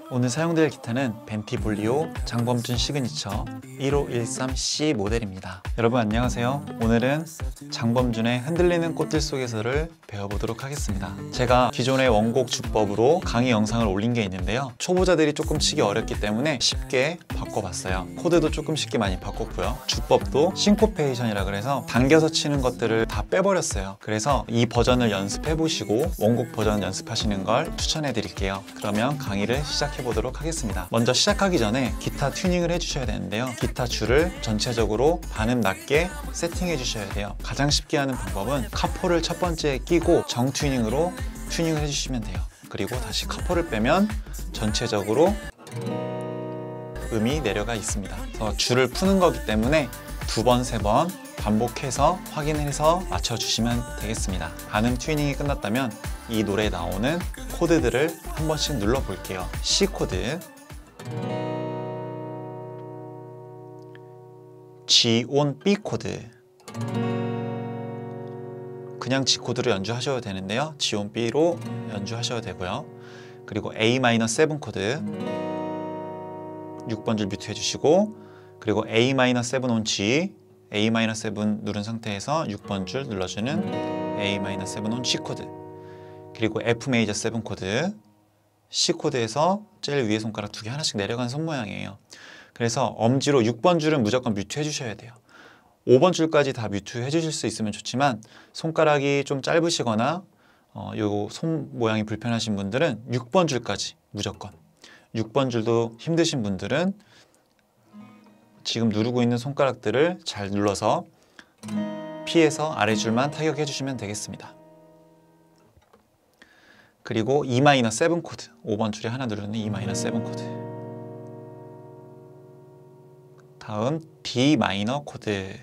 오늘 사용될 기타는 벤티볼리오 장범준 시그니처 1513C 모델입니다. 여러분 안녕하세요. 오늘은 장범준의 흔들리는 꽃들 속에서를 배워보도록 하겠습니다. 제가 기존의 원곡 주법으로 강의 영상을 올린 게 있는데요. 초보자들이 조금 치기 어렵기 때문에 쉽게 바꿔봤어요. 코드도 조금 쉽게 많이 바꿨고요. 주법도 싱코페이션이라 그래서 당겨서 치는 것들을 다 빼버렸어요. 그래서 이 버전을 연습해보시고 원곡 버전 연습하시는 걸 추천해 드릴게요. 그러면 강의를 시작해 보도록 하겠습니다. 먼저 시작하기 전에 기타 튜닝을 해주셔야 되는데요. 기타 줄을 전체적으로 반음 낮게 세팅해 주셔야 돼요. 가장 쉽게 하는 방법은 카포를 첫 번째에 끼고 정 튜닝으로 튜닝을 해주시면 돼요. 그리고 다시 카포를 빼면 전체적으로 음이 내려가 있습니다. 그래서 줄을 푸는 거기 때문에 두 번, 세 번 반복해서 확인해서 맞춰주시면 되겠습니다. 반음 튜닝이 끝났다면 이 노래에 나오는 코드들을 한 번씩 눌러 볼게요. C 코드, G 온 B 코드, 그냥 G 코드로 연주하셔도 되는데요. G 온 B로 연주하셔도 되고요. 그리고 A 마이너 7 코드 6번 줄 뮤트 해주시고, 그리고 A 마이너 7 온 G, A 마이너 7 누른 상태에서 6번 줄 눌러주는 A 마이너 7 온 C 코드, 그리고 F 메이저 7 코드, C 코드에서 제일 위에 손가락 두 개 하나씩 내려가는 손 모양이에요. 그래서 엄지로 6번 줄은 무조건 뮤트 해주셔야 돼요. 5번 줄까지 다 뮤트 해주실 수 있으면 좋지만 손가락이 좀 짧으시거나 요 손 모양이 불편하신 분들은 6번 줄까지 무조건. 6번 줄도 힘드신 분들은 지금 누르고 있는 손가락들을 잘 눌러서 피해서 아래줄만 타격해 주시면 되겠습니다. 그리고 E 마이너 7 코드, 5번 줄에 하나 누르는 E 마이너 7 코드, 다음 D 마이너 코드,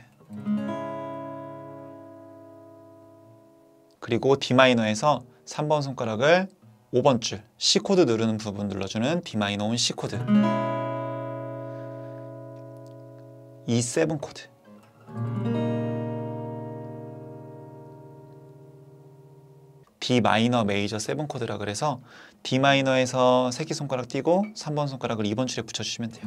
그리고 D 마이너에서 3번 손가락을 5번 줄 C 코드 누르는 부분 눌러주는 D 마이너 온 C 코드, E7 코드, D 마이너 메이저 7 코드라 그래서 D 마이너에서 새끼손가락 띄고 3번 손가락을 2번 줄에 붙여주시면 돼요.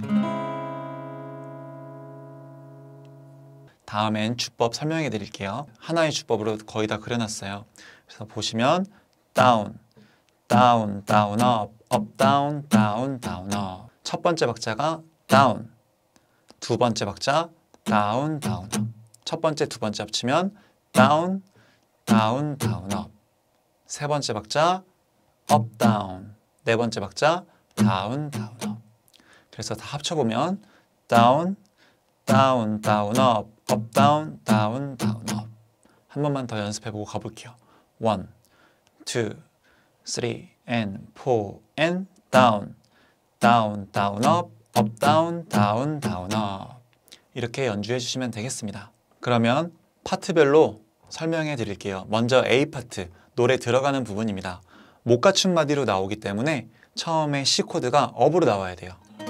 다음엔 주법 설명해 드릴게요. 하나의 주법으로 거의 다 그려놨어요. 그래서 보시면 다운, 다운, 다운, 업, 업, 다운, 다운, 다운, 업. 첫 번째 박자가 다운, 두 번째 박자 다운, 다운, 업. 첫 번째, 두 번째 합치면 다운, 다운, 다운, 업. 세 번째 박자 업, 다운, 네 번째 박자 다운, 다운, 업. 그래서 다 합쳐보면 다운, 다운, 다운, 업, 업, 다운, 다운, 다운, 업. 한 번만 더 연습해보고 가볼게요. 1, 2, 3, and 4, and down, down, down, up, up, down, down, down, up. 이렇게 연주해 주시면 되겠습니다. 그러면 파트별로 설명해 드릴게요. 먼저 A 파트, 노래 들어가는 부분입니다. 못 갖춘 마디로 나오기 때문에 처음에 C 코드가 업으로 나와야 돼요.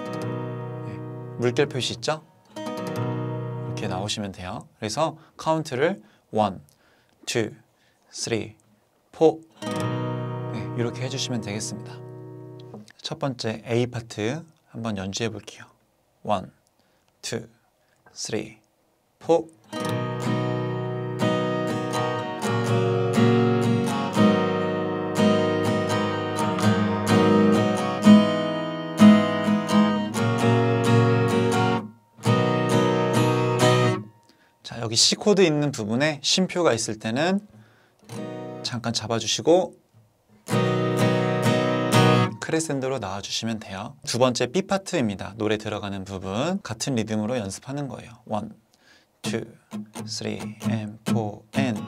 물결 표시 있죠? 이렇게 나오시면 돼요. 그래서 카운트를 1, 2, 3, 4 이렇게 해주시면 되겠습니다. 첫 번째 A 파트 한번 연주해 볼게요. 1, 2, 3, 4. 자, 여기 C 코드 있는 부분에 쉼표가 있을 때는 잠깐 잡아주시고 크레센도로 나와주시면 돼요. 두 번째 B 파트입니다. 노래 들어가는 부분 같은 리듬으로 연습하는 거예요. 1, 2, 3, and 4, and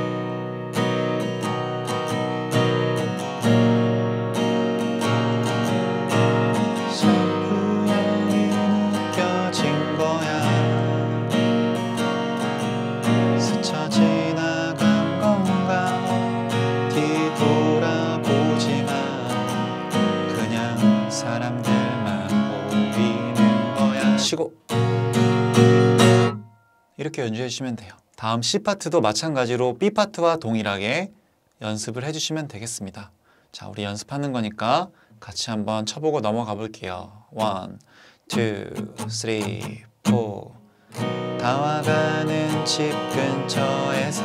치고 이렇게 연주해 주시면 돼요. 다음 C 파트도 마찬가지로 B 파트와 동일하게 연습을 해주시면 되겠습니다. 자, 우리 연습하는 거니까 같이 한번 쳐보고 넘어가 볼게요. 1, 2, 3, 4 다와가는 집 근처에서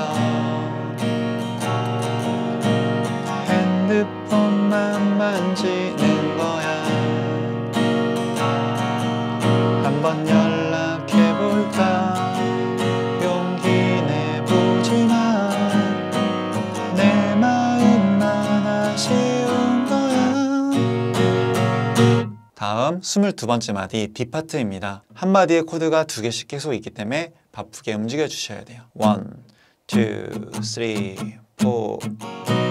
핸드폰만 만지는 거야. 한번 연락해볼까 용기 내보지만 내 마음만 아쉬운 거야. 다음 22번째 마디 B 파트입니다. 한 마디의 코드가 2개씩 계속 있기 때문에 바쁘게 움직여 주셔야 돼요. 1, 2, 3, 4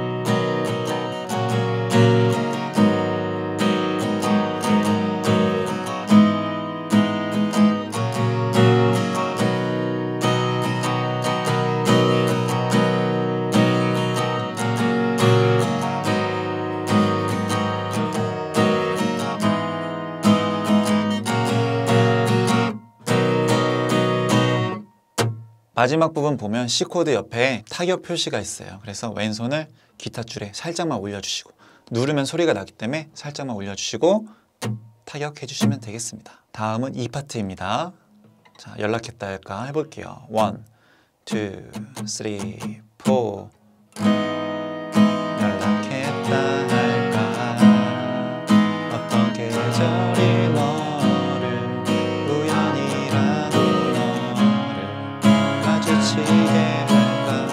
마지막 부분 보면 C코드 옆에 타격 표시가 있어요. 그래서 왼손을 기타 줄에 살짝만 올려주시고 누르면 소리가 나기 때문에 살짝만 올려주시고 타격해 주시면 되겠습니다. 다음은 E 파트입니다. 자, 연락했다 할까 해볼게요. 1, 2, 3, 4 연락했다 할까 어떤 계절이 너를 우연이라도 마주치게 할까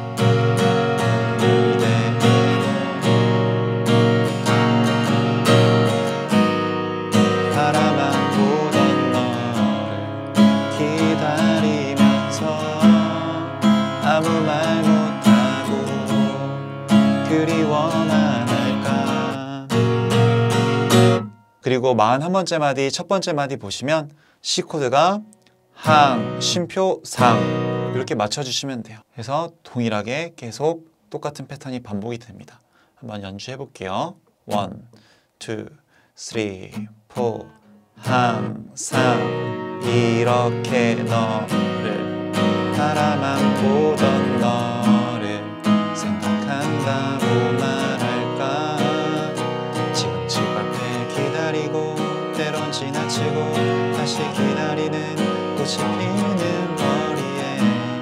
이대로 바라만 보던 너를 기다리면서 아무 말 못하고 그리워만 할까. 그리고 41번째 마디 첫 번째 마디 보시면 C코드가 항, 쉼표, 상 이렇게 맞춰주시면 돼요. 그래서 동일하게 계속 똑같은 패턴이 반복이 됩니다. 한번 연주해 볼게요. 1, 2, 3, 4 항상 이렇게 너를 바라만 보던 너를 생각한다고 말할까. 지금 집 앞에 기다리고 때론 지나치고 다시 기다리는 꽃이 피는 거리에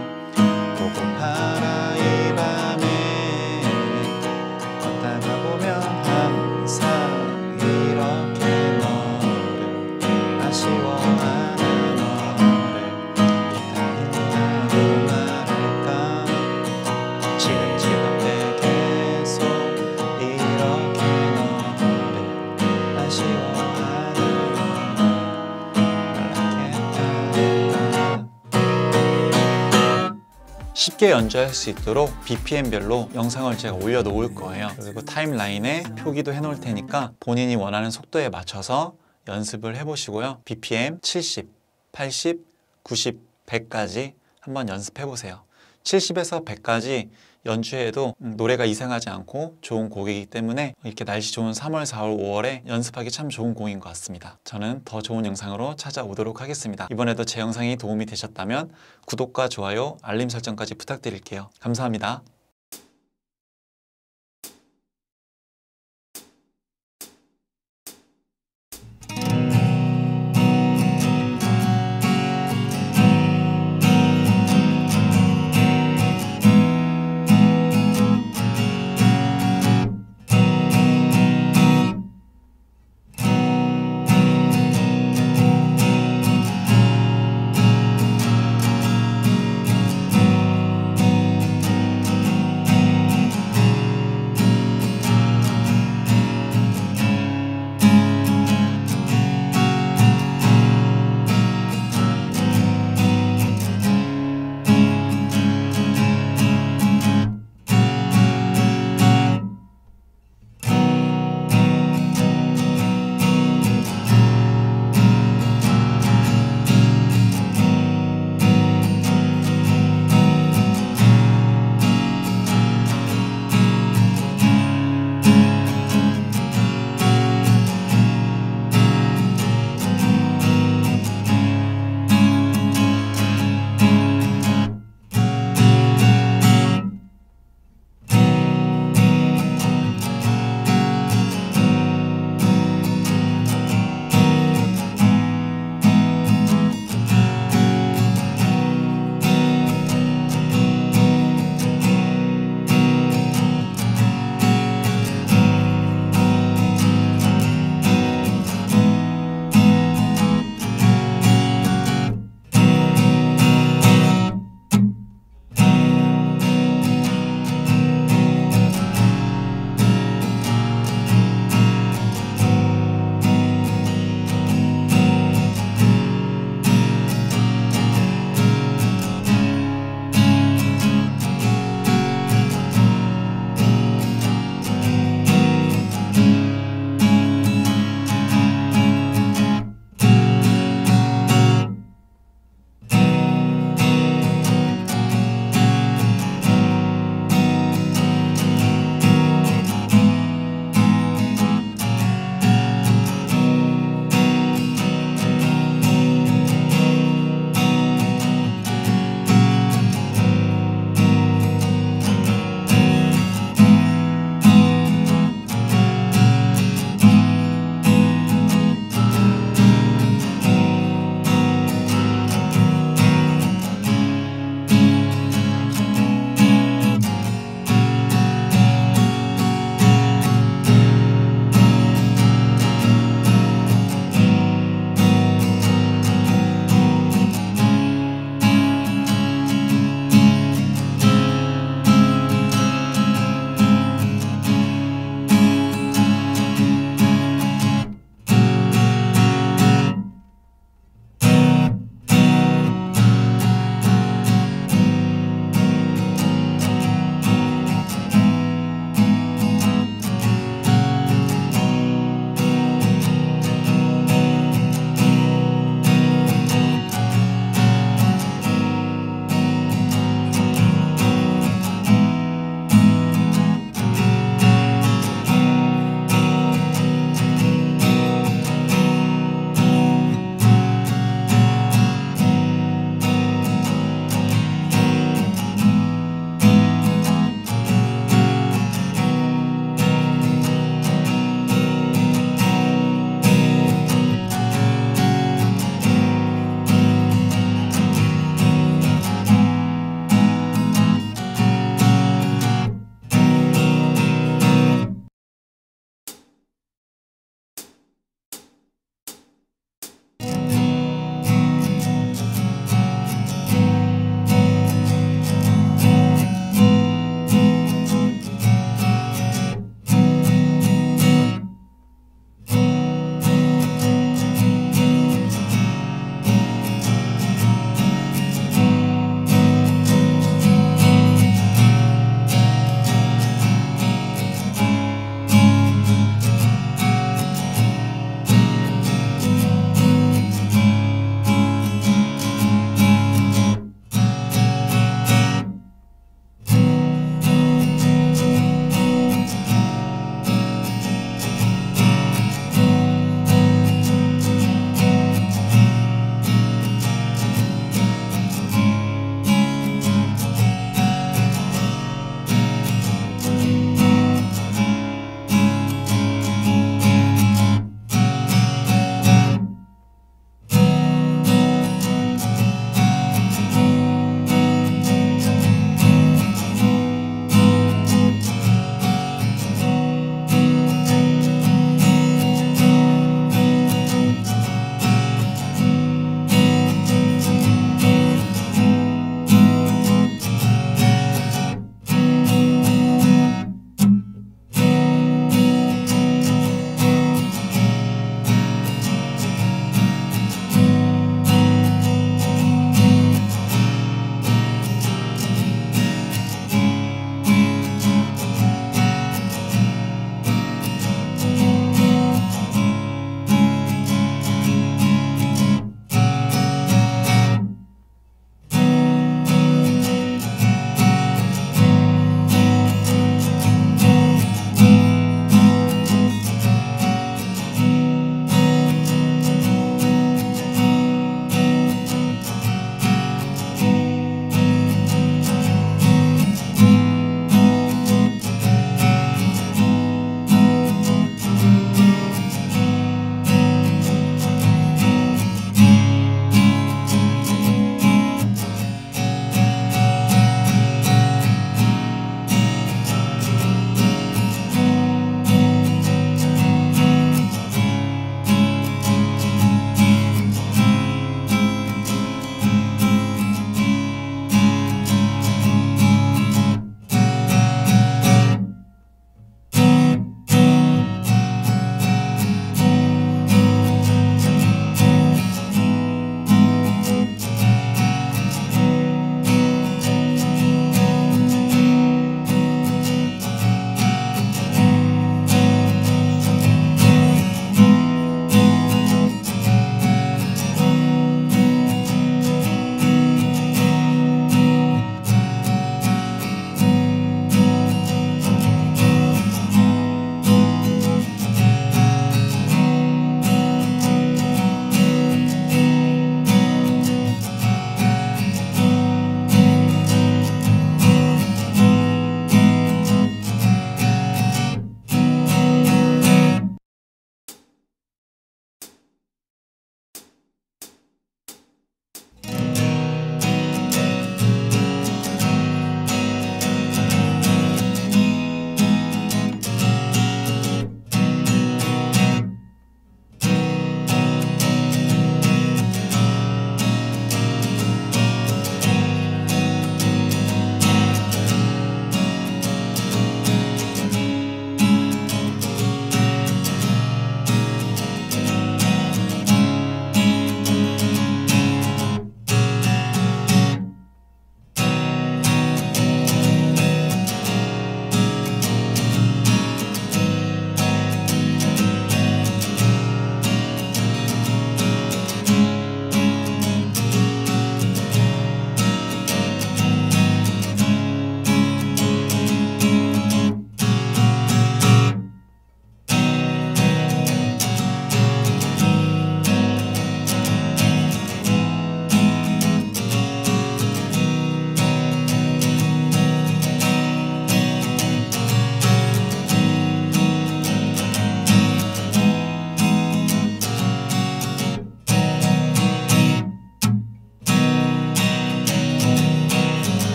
보고파라 이 밤에 걷다가 보면 항상 이렇게 너를 아쉬워하는 너를 기다린다고 말할까. 지금 집 앞에 계속 이렇게 너를 아쉬워하는 쉽게 연주할 수 있도록 BPM별로 영상을 제가 올려놓을 거예요. 그리고 타임라인에 표기도 해놓을 테니까 본인이 원하는 속도에 맞춰서 연습을 해보시고요. BPM 70, 80, 90, 100까지 한번 연습해보세요. 70에서 100까지 연주해도 노래가 이상하지 않고 좋은 곡이기 때문에 이렇게 날씨 좋은 3월, 4월, 5월에 연습하기 참 좋은 곡인 것 같습니다. 저는 더 좋은 영상으로 찾아오도록 하겠습니다. 이번에도 제 영상이 도움이 되셨다면 구독과 좋아요, 알림 설정까지 부탁드릴게요. 감사합니다.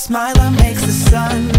smile that makes the sun